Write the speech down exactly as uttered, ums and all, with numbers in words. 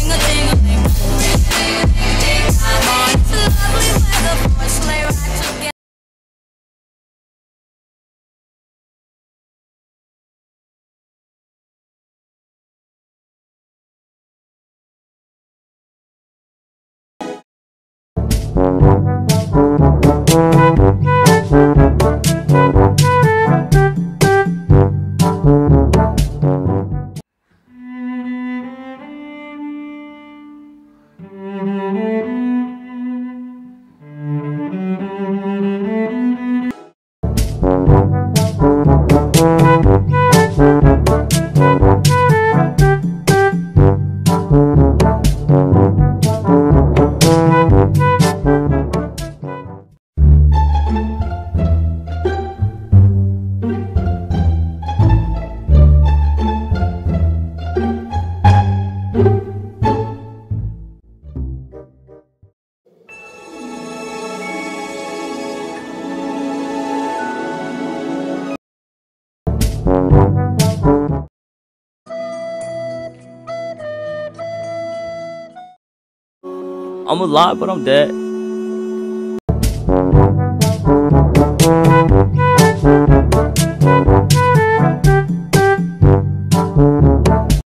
Ring-a-ding-a-ling, ring-a-ding-ding-ding. Come on, it's a lovely weather for a sleigh ride together. I'm alive, but I'm dead.